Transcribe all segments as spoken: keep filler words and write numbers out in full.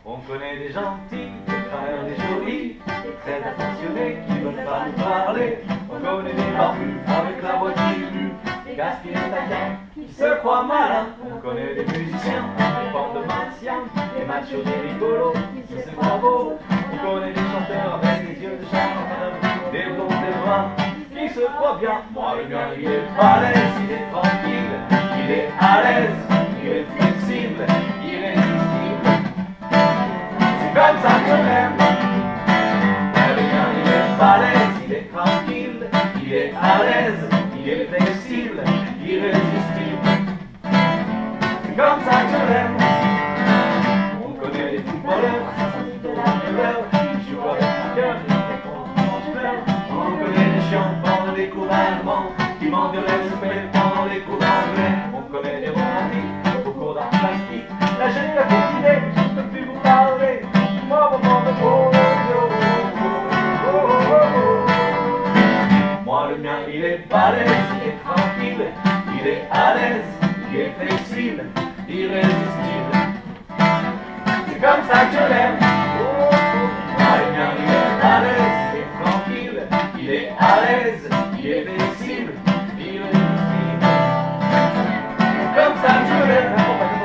On connaît des gentils, des frères, des jolis, des très attentionnés qui veulent pas nous parler. On connaît des barbus avec la voiture, des gaspillés taillants qui se croient malins. On connaît des musiciens, des bandes de martiens, des machos, des rigolos qui se croient beaux. On connaît des chanteurs avec des yeux de chanteur, des blonds, des bruns qui se croient bien. Moi le mien il est à l'aise, il est tranquille, il est à l'aise, il est flexible, irrésistible. C'est comme ça que je l'aime. Moi le mien il est à l'aise, il est tranquille, il est à l'aise, il est flexible, irrésistible. C'est comme ça que je l'aime. On connaît les footballeurs, assassins de la douleur, qui jouent avec son cœur, et contre je pleure. On connaît les chiens pendant les cours allemands, qui mangent le respect pendant les cours d'anglais. On connaît les romantiques, au cours d'art plastique. Là j'ai la idée, je ne peux plus vous parler. Moi, moi, moi, oh, oh, oh, oh, oh, oh. Moi le mien il est balèze, il est tranquille, il est à l'aise, il est flexible, irrésistible. C'est comme ça que je l'aime. Moi le mien il est à l'aise, il est tranquille, il est à l'aise, il est flexible, irrésistible. C'est comme ça que je l'aime.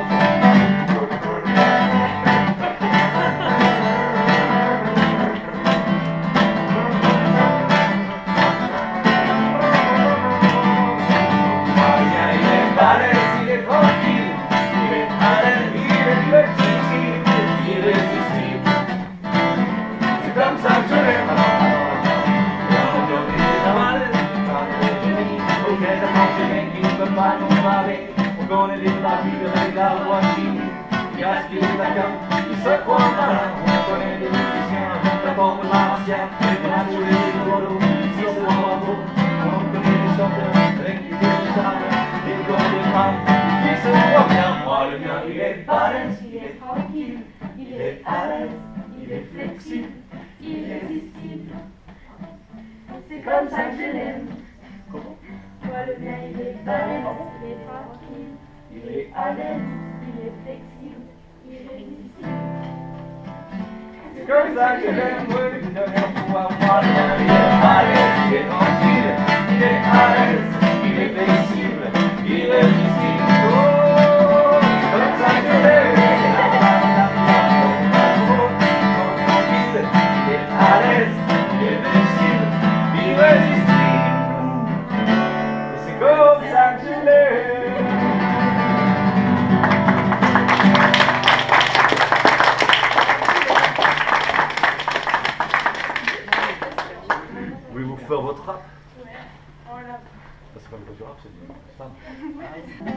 On connaît des navires avec la voiture, qui gaspillent les taquins, qui se croient malins. On connaît des musiciens avec la forme martienne, des machos, des rigolos, qui se croient beaux. On connaît des chanteurs avec des charmes, des corps, des femmes, qui se croient bien. Moi le mien il est balèze, il est tranquille, il est à l'aise, il est flexible, irrésistible. C'est comme ça que je l'aime. Comment? Moi le mien il est balèze, il est tranquille, il est à l'aise, il est flexible, irrésistible. C'est comme ça que je l'aime, oui, je deviens pouvoir. Moi le mien il est balèze, il est tranquille, il est à l'aise, il est flexible, irrésistible. Oh, c'est comme ça que je l'aime. Il est à l'aise, il est flexible, irrésistible. Comme ça que je l'aime. Voulez-vous faire votre rap? Ouais, on l'a. C'est pas le du rap, c'est du stand.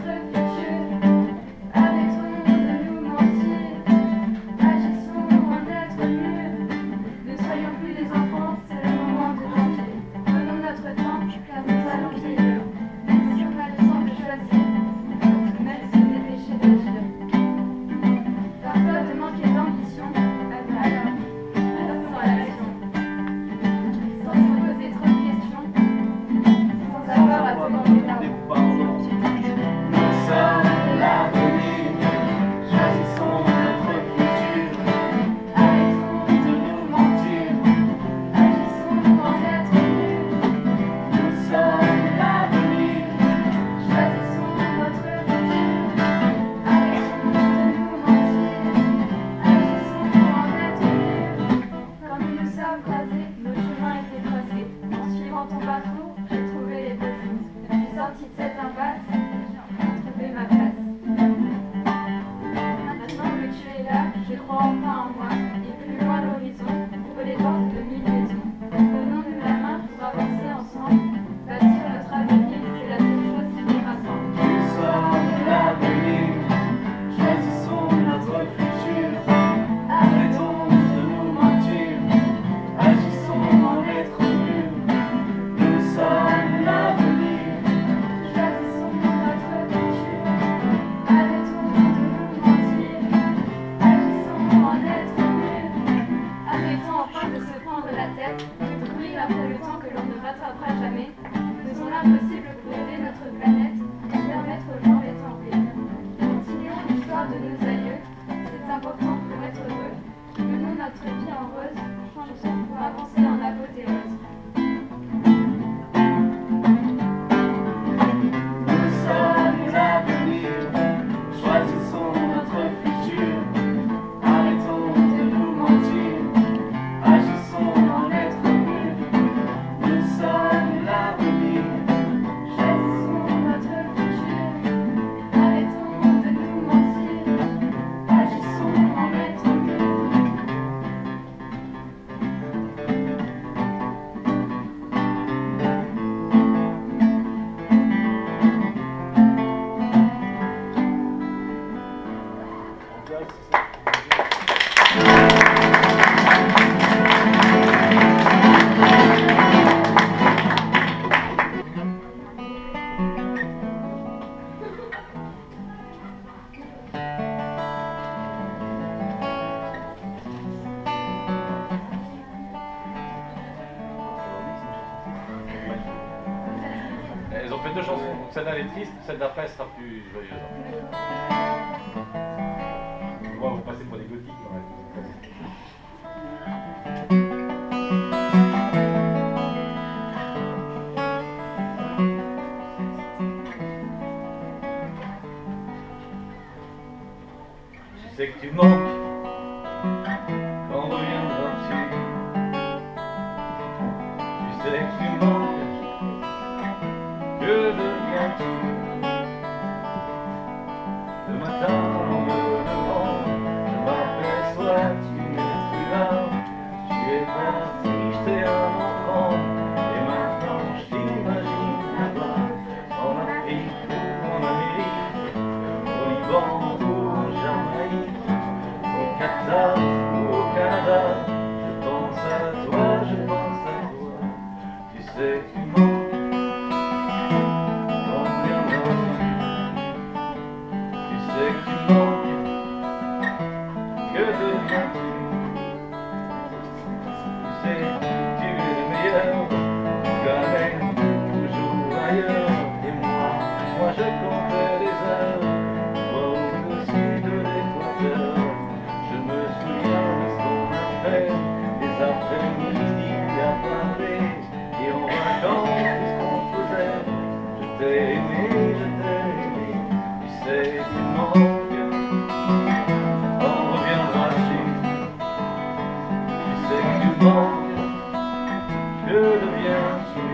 Agissons en celle-là elle est triste, celle d'après sera plus joyeuse. Moi, vous passez pour des gothiques. Ouais. Je sais que tu manques, quand reviendras-tu? Tu sais que tu manques, que deviens-tu? Le matin en me levant, je m'aperçois que tu n'es plus là. Tu es parti, j'étais un enfant, et maintenant je t'imagine là-bas, en Afrique ou en Amérique, au Liban ou en Jamaïque, au Qatar ou au Canada. Je pense à toi, je pense à toi. Tu sais que tu manques, quand viendras-tu? Tu sais que tu manques, que deviens-tu? Tu sais que tu es le meilleur, jamais toujours ailleurs. Et moi, moi je comptais les heures, toi au-dessus de l'équateur. Je me souviens de ce qu'on a fait, des après-midi à parler, et en vacances, qu'est-ce qu'on faisait? Je t'ai aimé, je t'ai aimé. Tu sais, tu manques, quand reviendras-tu? Tu sais que tu manques, que deviens-tu?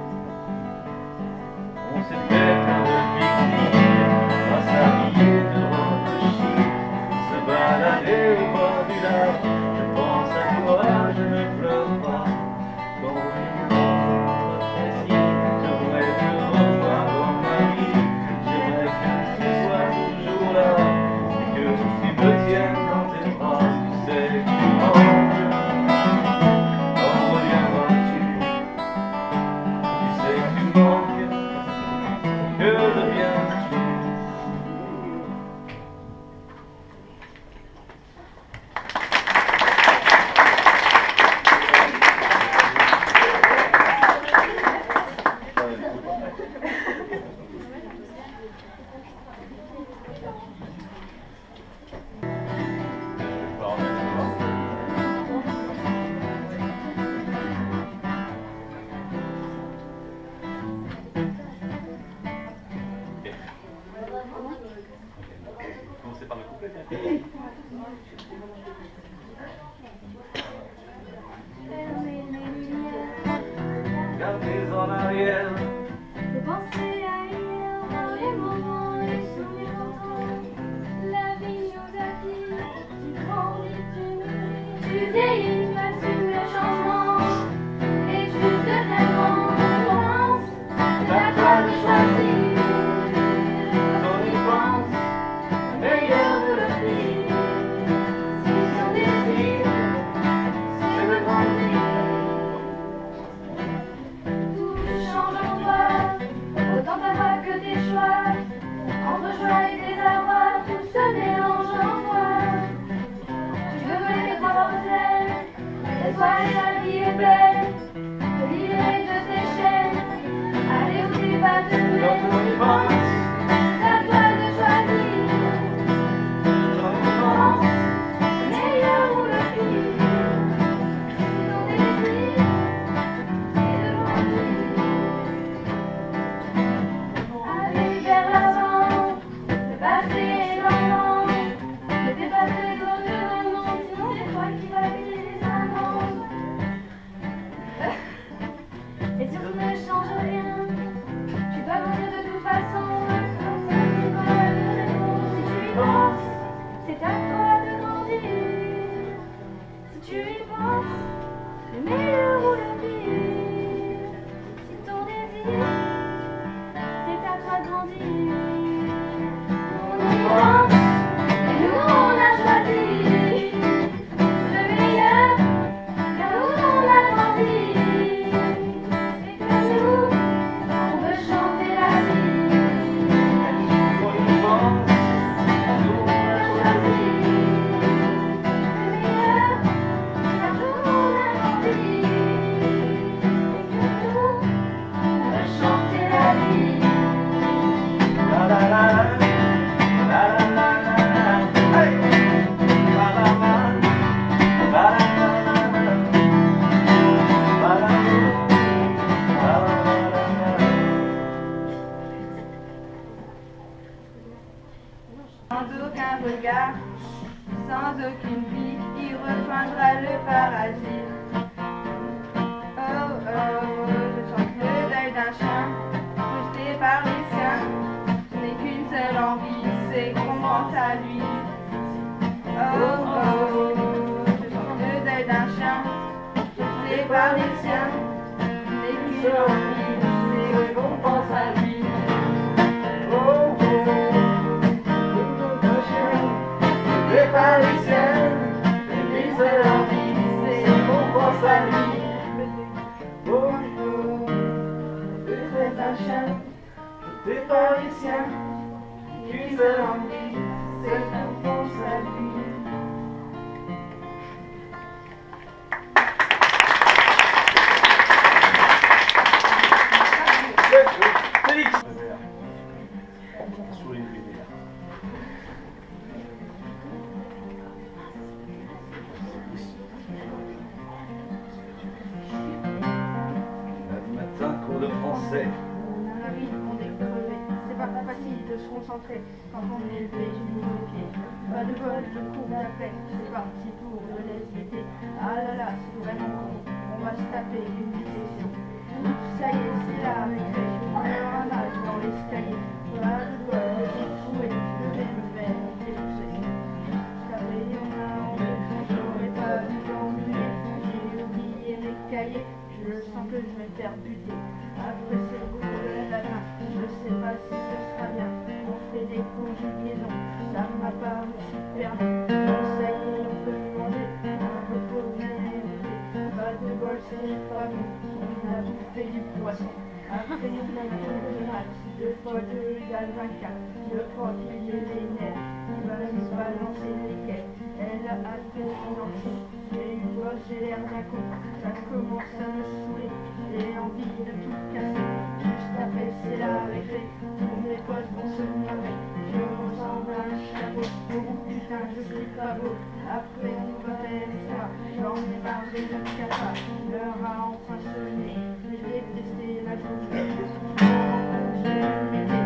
On s'est fait plein de pique-niques, à s'habiller de robe chic, se balader au bord du lac. Je pense à toi, je ne pleure pas. Quand viendra précis, j'aimerais te revoir dans ma vie. J'aimerais que tu sois toujours là, et que tu me tiennes dans tes bras. Tu sais que tu manques, quand reviendras-tu? Tu sais que tu manques, que deviens-tu? Commencez par le couplet, tiens. Fermez les lumières, Regardez en arrière, pensez à hier, dans les moments, les souvenirs d'antan. La vie nous a dit, tu grandis, tu mûris, tu vieillis, tu assumes le changement, et tu deviens grand, pense, c'est à toi de choisir. on y pense, Meilleur de le vivre, si son désir, c'est de grandir. Tout change en toi, autant d'avoir que des choix, entre joie et désarroi, tout se mélange en toi. Tu veux voler tes propres ailes, laisse-toi aller, la vie est belle, te libérer de tes chaînes, aller où tu vas te quand on y plaire. pense, C'est à toi de choisir. on y pense. Meilleur ou le pire, si ton désir, c'est de grandir. Aller vers l'avant, le passé est lent, ne dépasser les autres dans le monde, sinon c'est toi qui vas payer les amendes. Sans aucun regard, sans aucune vie, il rejoindra le paradis. Oh oh, je chante le deuil d'un chien, rejeté par les siens. Je n'ai qu'une seule envie, c'est qu'on pense à lui. Oh oh, je chante le deuil d'un chien, rejeté par les siens. Je n'ai qu'une seule envie, c'est qu'on pense à lui. Oh oh, c'est pas les siens, les seules envies, c'est qu'on pense à lui. Bonjour, c'est un chien, c'est pas les siens, une seule envie, c'est qu'on pense à lui. Félix. Souris, lui, là. Matin, cours de français. Ah oui, on est crevé. C'est pas facile de se concentrer quand on est élevé, je mets les pieds. Pas de bol, je cours d'après. C'est parti pour le S V T. Ah là là, c'est vraiment con. On va se taper une session. Ouf, ça y est, c'est la récré. Je vais un âge dans l'escalier. Pas de bol, j'ai trouvé. Je vais me faire monter le session. Je t'avais on a enlevé. J'aurais pas dû t'ennuyer. J'ai oublié mes cahiers. Je sens que je vais me faire buter. Après c'est le cours de latin. Je sais pas si ce sera bien. On fait des conjugaisons. Ça m'a paru super bien. Bon, ça y est, on peut manger. Un peu pour bien élevé. Pas de bol, c'est pas bon. On a bouffé du poisson. Après on a fait de maths. Deux fois deux égale vingt-quatre. Je crois qu'il est les nerfs. Il va nous balancer les quêtes. Elle a hâte de financer. J'ai eu peur, j'ai l'air d'un con. Ça commence à me saouler. J'ai envie de tout casser. Juste après c'est la récré. Tous mes potes vont se marrer. Je ressemble à un chapeau. Oh putain, je suis pas beau. Après on va faire ça. J'en ai marre, j'ai le capa. L'heure a enfin sonné. J'ai détesté la journée. Je vais me mettre.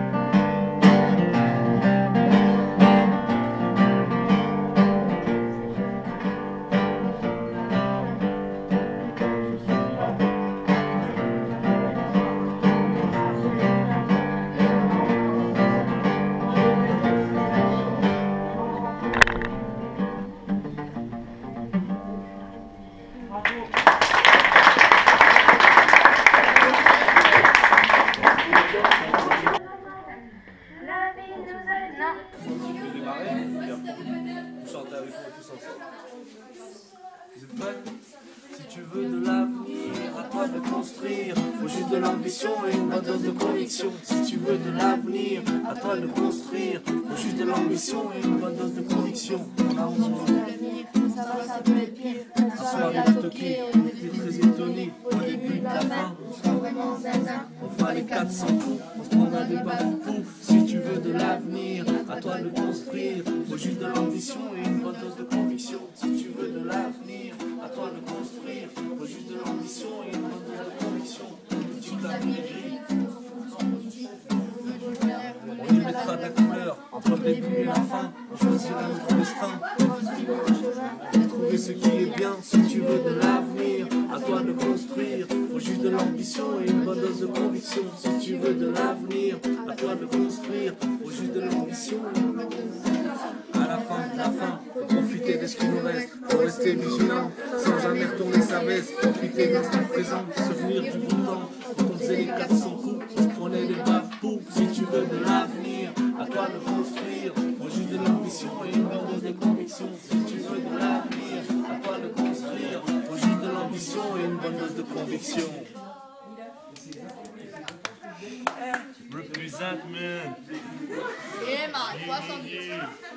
Vous êtes prêts? Si tu veux de l'avenir, à toi de construire. Faut juste de l'ambition et une bonne dose de conviction. Si tu veux de l'avenir, à toi de construire. Faut juste de l'ambition et une bonne dose de conviction. On a l'avenir, ça va, ça peut être pire. Un soir à Tokyo, on était très étonnés. Au début de la fin, on sera vraiment zinzin. On fera les quatre cents coups, on se prendra des bafous. Si tu veux de l'avenir, à toi de construire. Faut juste de l'ambition et une bonne dose de conviction. Si tu veux de l'avenir, à toi de construire. Faut juste de l'ambition et une bonne dose de conviction. Toute l'avenir gris. On y mettra de la couleur entre le début et la fin. On choisira notre destin. Trouver ce qui est bien. Si tu veux de l'avenir, à toi de construire. Faut juste de l'ambition et une bonne dose de conviction. Si tu veux de l'avenir, à toi de construire. Faut juste de l'ambition. À la fin de la fin, faut profiter de ce qui nous reste. Faut rester vigilant, sans jamais retourner sa veste. Profiter de l'instant présent, se souvenir du bon temps. Quand on faisait les quatre cents coups, on se prenait des bafous. Si tu veux de l'avenir, à toi de construire. Faut juste de l'ambition et une bonne dose de conviction. Si tu veux de l'avenir, à toi de construire. Faut juste de l'ambition et une bonne dose de conviction. Represent, man. Yeah, man, soixante-dix.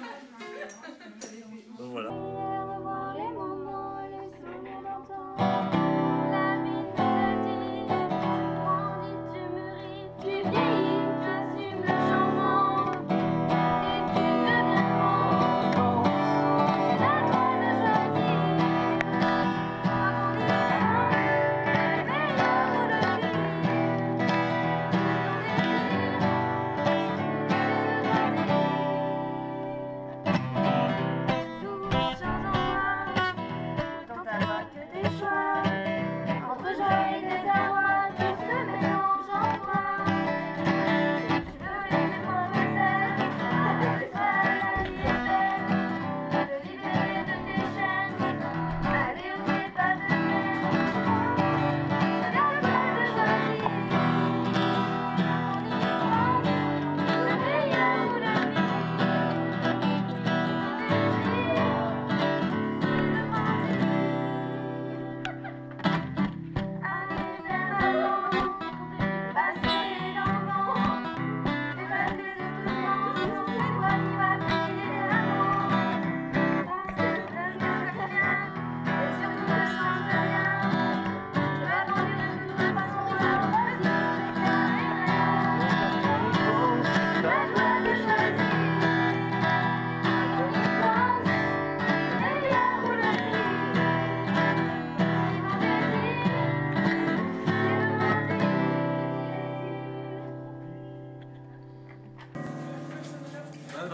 Donc voilà. Revoir les moments et les souvenirs d'antan. La vie nous a dit, tu grandis, tu mûris, tu vieillis, tu assumes le changement et tu deviens grand. C'est à toi de choisir quand on y va, le meilleur ou le pire. Ton désir, c'est ce choisir.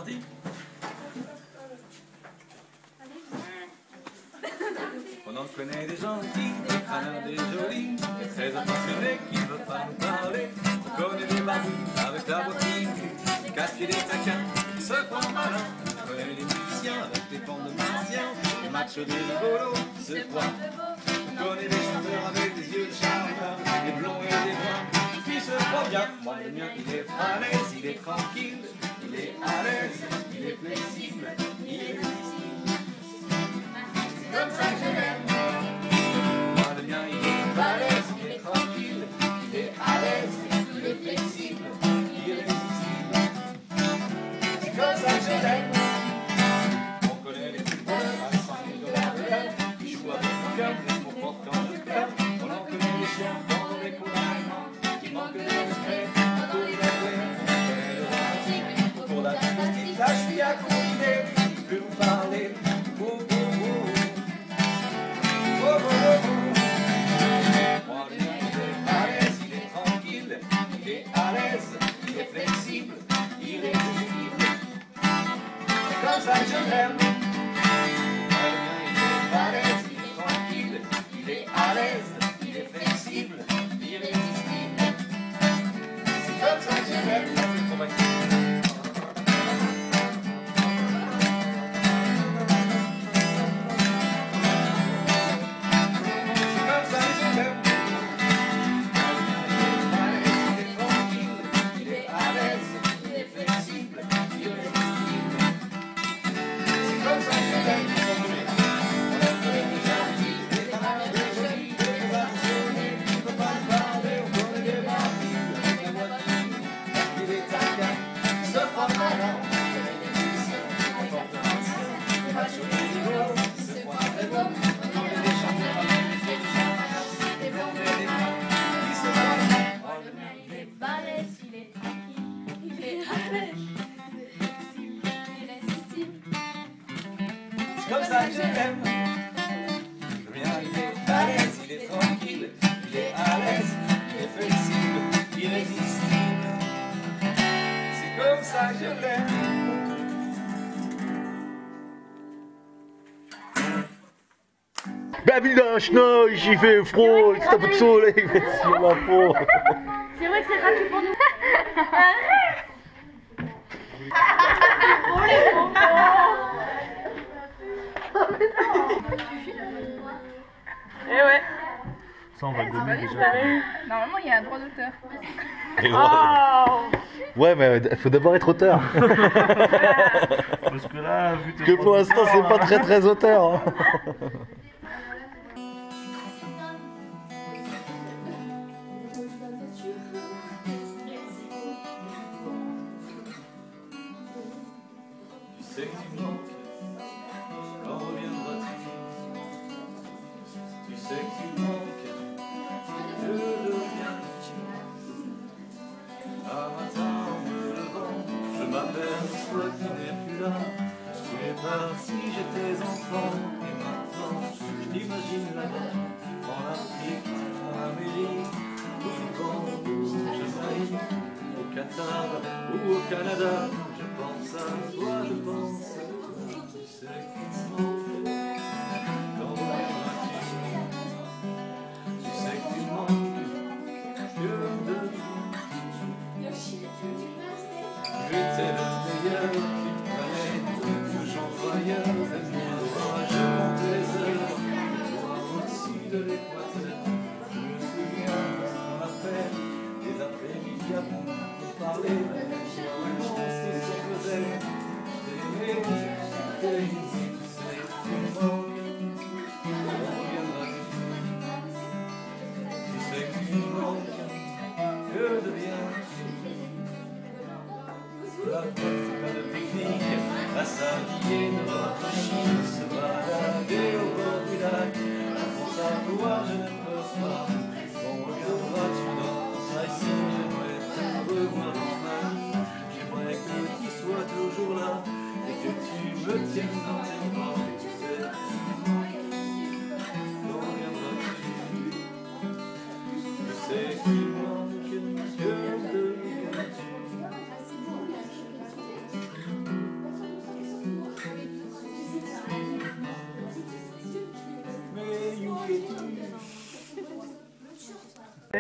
parti. On en connaît des gentils, des crâneurs, des jolis, des très attentionnés qui ne veulent pas nous parler. On connaît des babous avec la bottine, des casse-pieds, des taquins, qui se croient malins. On connaît des musiciens avec des formes de martiens, des machos, des rigolos qui se croient. On connaît des chanteurs avec des yeux de charmeurs, des blonds et des bruns qui se croient bien. Moi le mien il est à l'aise, il est tranquille, il est à l'aise, il est flexible, il est flexible. C'est comme ça que je l'aime. Moi le mien il est à l'aise, il est tranquille, il est à l'aise, il est flexible, il est flexible. C'est comme ça que je l'aime. On connaît les footballeurs à cent mille dollars de l'heure qui jouent avec mon cœur, mais je m'en porte quand je pleure. On en connaît les chiens dans les courants qui manquent de respect à tous les rêves. On connaît le romantique pour la gymnastique. Là je suis à combiner, je peux vous parler. Oh, oh, oh. Oh, oh, oh, oh. Moi le mien il est à l'aise, il est tranquille, il est à l'aise, il est flexible, irrésistible. C'est comme ça que je l'aime. Moi le mien il est à l'aise, il est tranquille, il est à l'aise, il est flexible, irrésistible. C'est comme ça que je l'aime. Comme ça que je l'aime. Le mien il est à l'aise, il est tranquille, il est à l'aise, il est flexible, irrésistible. C'est comme ça que je l'aime. Babiloche, non, il fait froid, c'est un peu de soleil, sur ma peau. C'est vrai que c'est gratuit pour nous. Eh ouais. Ça, on va le gommer déjà. Normalement, il y a un droit d'auteur. Oh. Ouais, mais il faut d'abord être auteur. Parce que là, vu tes Que pour l'instant, c'est pas très très auteur. Hein. Tu sais que tu manques, quand reviendras-tu? Tu sais que tu manques, je deviens-tu? Un matin en me levant, je m'aperçois que tu n'es plus là. Tu es parti, j'étais enfant, et maintenant je t'imagine là-bas, en Afrique, en Amérique, au Liban, au Jamaïque, au Qatar ou au Canada. Je pense à toi, je pense à toi, tu sais que tu manques, quand reviendras-tu? Tu sais que tu manques, que deviens-tu? Tu étais le meilleur d'une planète, toujours voyeur, moi je compte les heures, toi au-dessus de l'équateur. Je me souviens de ce qu'on appelle des après-midi à pour parler, on se faisait, je t'ai aimé, je t'ai aimé, tu sais que tu manques, quand reviendras-tu? Tu sais que tu manques, que deviens-tu? La fête, c'est pas de pique-nique, à s'habiller de votre chine, se balader au bord du lac. Pour savoir, je ne peux pas. Quand reviendras-tu dans ta ici? J'aimerais te revoir dans ma vie. J'aimerais que tu sois toujours là et que tu me tiennes dans tes bras. Tu sais, quand reviendras-tu? Tu sais que tu manques, que deviens-tu?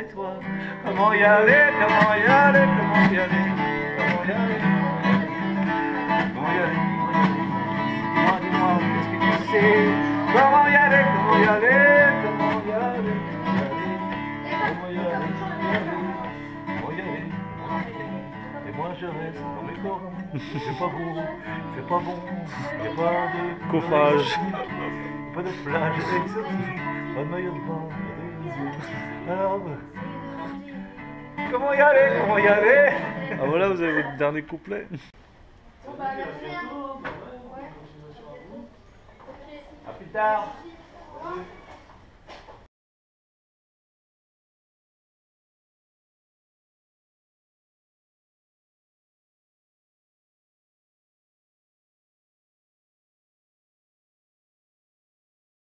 et toi. Comment y aller, comment y aller, comment y aller, comment y aller, comment y aller, dis-moi, dis-moi, qu'est-ce que tu sais? Comment y aller, comment y aller, comment y aller, comment y aller, comment y aller, comment y aller, et moi je reste dans mes corps. C'est pas beau, c'est pas bon, y'a pas de Coffrage. pas de plage exotique, pas de maillot de bain, pas de alors, comment y aller, comment y aller? Ah voilà, vous avez votre dernier couplet. Bon, bah, merci, hein. Ouais. À plus tard. Ouais.